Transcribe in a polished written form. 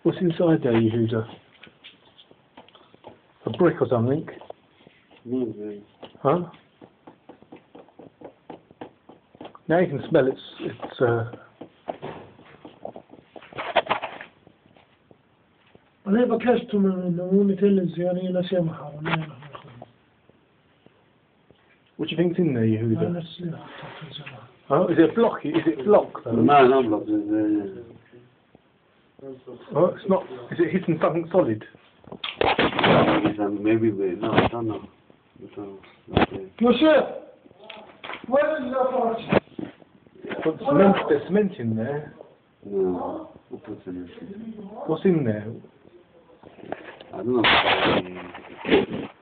What's inside there, Yehuda? A brick or something? Maybe. Huh? Now you can smell it's أنا بكشت من نمونة الزيانية نسيمها ولا. What do you think's in there, Yehuda? أنا نسيها. Oh, is it a block? Is it block though? No, no block. Oh, it's not. Is it hitting something solid? Maybe no, I don't know. Yosef, where is your torch? But cement, there's cement in there. No, what's in it? What's in there? I don't know.